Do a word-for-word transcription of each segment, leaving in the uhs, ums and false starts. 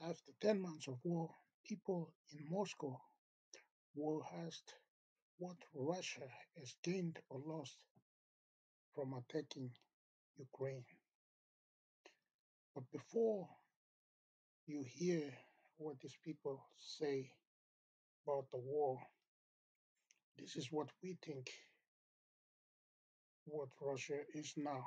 After ten months of war, people in Moscow were asked what Russia has gained or lost from attacking Ukraine. But before you hear what these people say about the war, this is what we think what Russia is now.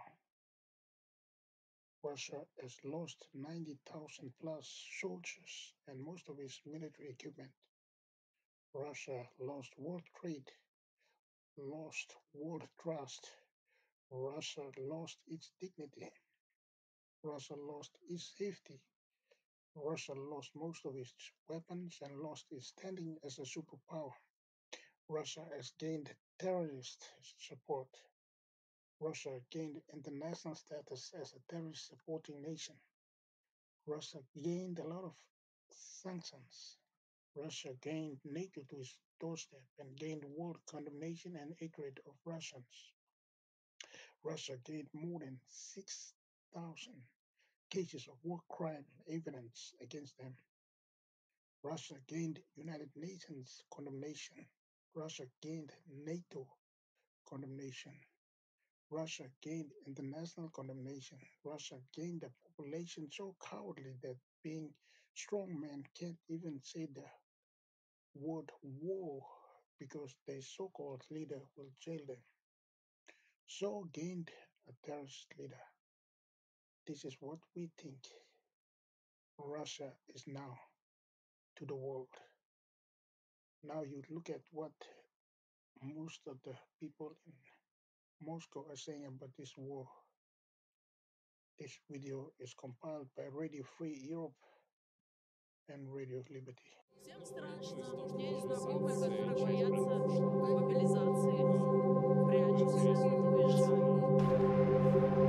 Russia has lost ninety thousand plus soldiers and most of its military equipment. Russia lost world trade, lost world trust. Russia lost its dignity. Russia lost its safety. Russia lost most of its weapons and lost its standing as a superpower. Russia has gained terrorist support. Russia gained international status as a terrorist supporting nation. Russia gained a lot of sanctions. Russia gained NATO to its doorstep and gained world condemnation and hatred of Russians. Russia gained more than six thousand cases of war crime evidence against them. Russia gained United Nations condemnation. Russia gained NATO condemnation. Russia gained international condemnation. Russia gained a population so cowardly that being strong men can't even say the word war because their so-called leader will jail them. So gained a terrorist leader. This is what we think Russia is now to the world. Now you look at what most of the people in Moscow are saying about this war. This video is compiled by Radio Free Europe and Radio Liberty. Всем страшно. У меня есть знакомые, которые боятся мобилизации, прячутся, уезжают.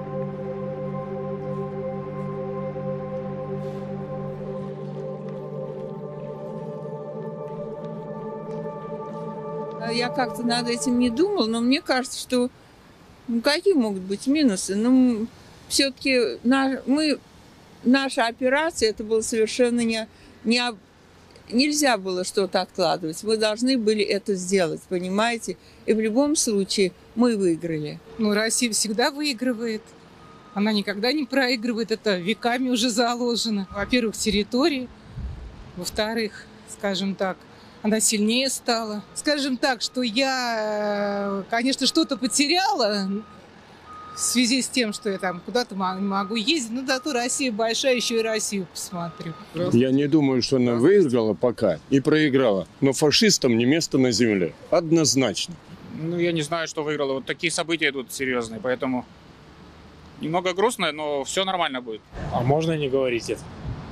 Я как-то над этим не думала, но мне кажется, что ну, какие могут быть минусы? Ну, все-таки на, мы, наша операция, это было совершенно не, не, нельзя было что-то откладывать. Мы должны были это сделать, понимаете? И в любом случае мы выиграли. Ну, Россия всегда выигрывает. Она никогда не проигрывает. Это веками уже заложено. Во-первых, территории. Во-вторых, скажем так, она сильнее стала. Скажем так, что я, конечно, что-то потеряла в связи с тем, что я там куда-то не могу ездить. Но зато Россия большая, еще и Россию посмотрю. Я не думаю, что она выиграла пока и проиграла. Но фашистам не место на земле. Однозначно. Ну, я не знаю, что выиграла. Вот такие события идут серьезные, поэтому немного грустно, но все нормально будет. А можно не говорить это?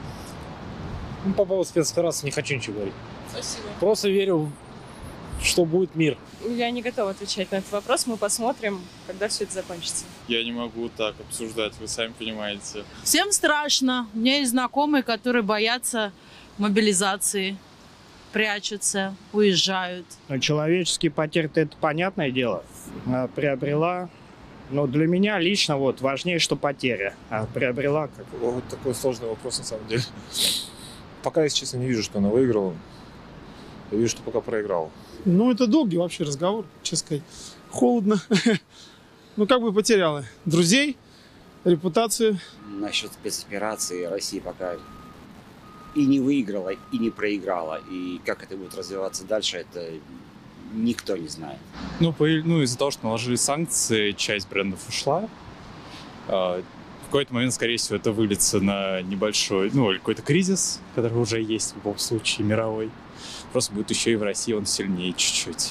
Ну, по поводу спецоперации не хочу ничего говорить. Спасибо. Просто верю, что будет мир. Я не готова отвечать на этот вопрос. Мы посмотрим, когда все это закончится. Я не могу так обсуждать, вы сами понимаете. Всем страшно. У меня есть знакомые, которые боятся мобилизации, прячутся, уезжают. Человеческие потери — это понятное дело. Приобрела. Но для меня лично вот важнее, что потеря. А приобрела как... Вот такой сложный вопрос на самом деле. Пока, если честно, не вижу, что она выиграла. Я вижу, что пока проиграла. Ну, это долгий вообще разговор, честно сказать. Холодно. Ну, как бы потеряла друзей, репутацию. Насчет спецоперации Россия пока и не выиграла, и не проиграла. И как это будет развиваться дальше, это никто не знает. Ну, по, ну из-за того, что наложили санкции, часть брендов ушла. В какой-то момент, скорее всего, это выльется на небольшой, ну, какой-то кризис, который уже есть в любом случае, мировой. Просто будет еще и в России он сильнее чуть-чуть.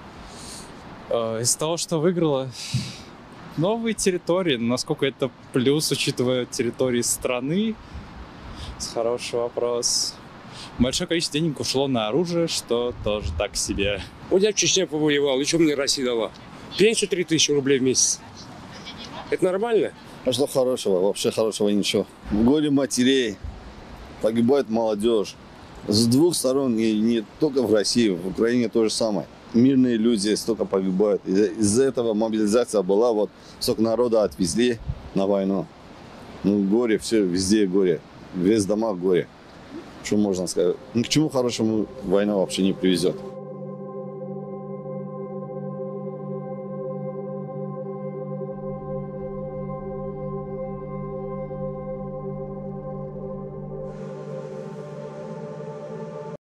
Из-за того, что выиграла новые территории, насколько это плюс, учитывая территории страны, хороший вопрос. Большое количество денег ушло на оружие, что тоже так себе. Вот я в Чечне повоевал, и что мне Россия дала? Пенсию три тысячи рублей в месяц. Это нормально? А что хорошего? Вообще хорошего ничего. В горе матерей погибает молодежь. С двух сторон, и не только в России, в Украине то же самое. Мирные люди столько погибают. Из-за этого мобилизация была, вот столько народа отвезли на войну. Ну, горе, все, везде горе. Весь дома горе. Что можно сказать? Ни к чему хорошему война вообще не привезет.